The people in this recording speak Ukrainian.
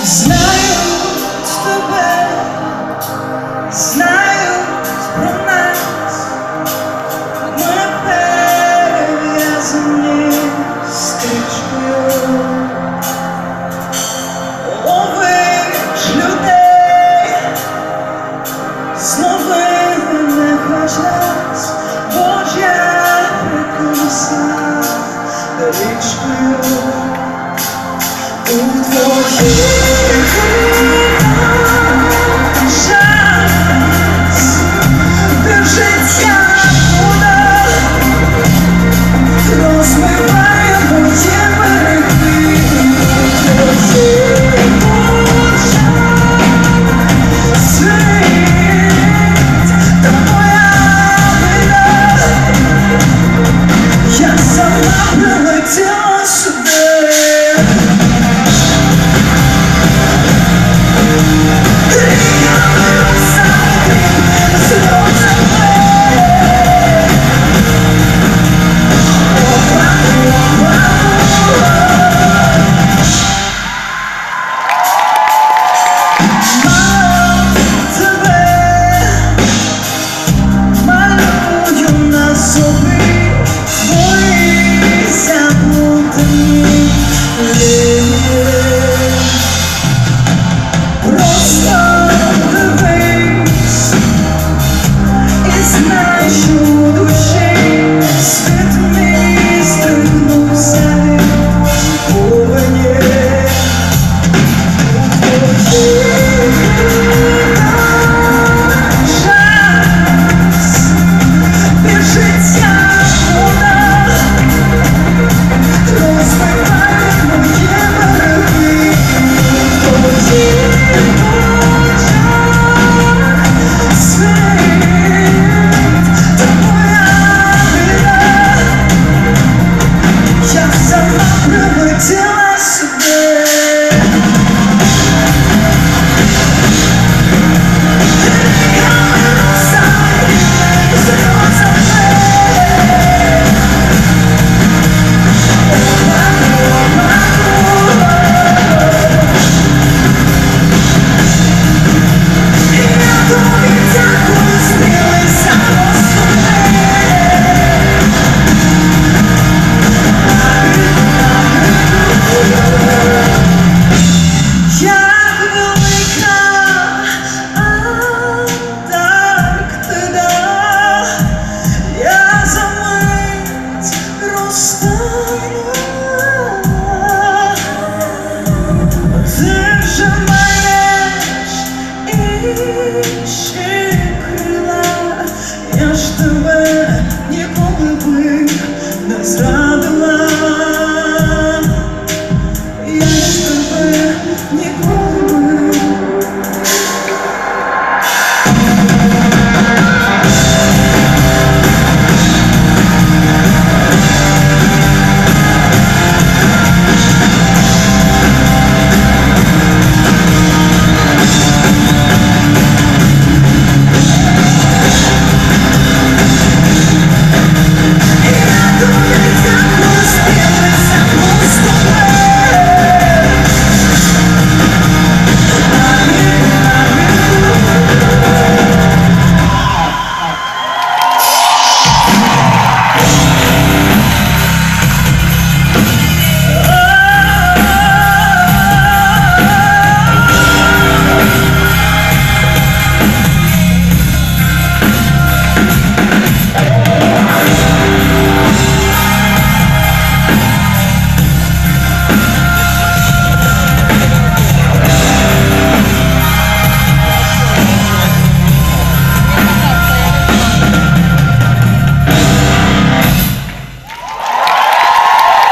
знають тебе, знають про нас, ми перев'язані стрічкою. Ловиш людей, зловили не хоч раз, Божа прикраса річкою. У твоїх шанс, де життя вода розмиває мої береги. У твоїх очах світ та моя вина. Я сама прилетіла сюди. Я ж тебе ніколи би не зрадила. Я ж тебе ніколи